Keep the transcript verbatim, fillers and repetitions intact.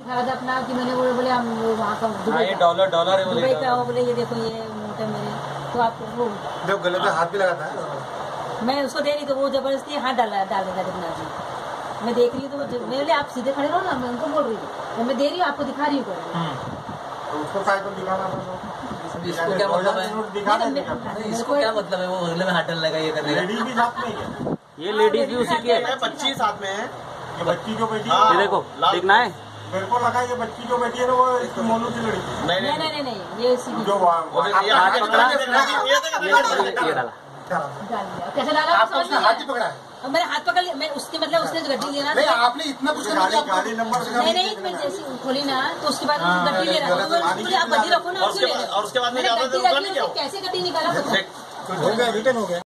दिखा था अपना कि मैंने वो बोले हम वहाँ का दुबई डॉलर डॉलर है दुबई का, बोले ये देखो ये नोट है मेरे, तो आप वो जब गले पे हाथ भी लगाता है, मैं उसको दे रही तो वो जबरदस्ती हाथ डाल डाल देगा देखना जी। मैं देख रही हूँ तो मैं बोले आप सीधे खड़े रहो ना, मैं उनको बोल रही हूँ, मैं दे रही हूँ आपको दिखा रही हूँ। तो उसको काय को दिखाना था, इसको क्या मतलब है, इसको क्या मतलब है वो अगले में हाथ डालने का, ये कर रहा है। लेडीज भी साथ में है, ये लेडीज भी उसी की है, बच्ची साथ में है, ये बच्ची जो बेटी ये देखो देखना है, मेरे को लगा ये बच्ची जो बेटी है ना वो इसकी मोनू की लड़की। नहीं नहीं नहीं नहीं ये इसी जो हाथ पकड़ा, ये डाला, कैसे डाला आपने उसने हाथ ही पकड़ा है, मैंने हाथ पकड़ लिया, मैं उसके मतलब उसने जो गड्डी लिया ना, नहीं आपने इतना कुछ गाड़ी नंबर नहीं नहीं मैं जैसे खोली ना तो उसके बाद गड्डी ले रहा था, आप गड्डी रखो ना, और उसके बाद में कैसे गड्डी निकाला हो गया, रिटर्न हो गया।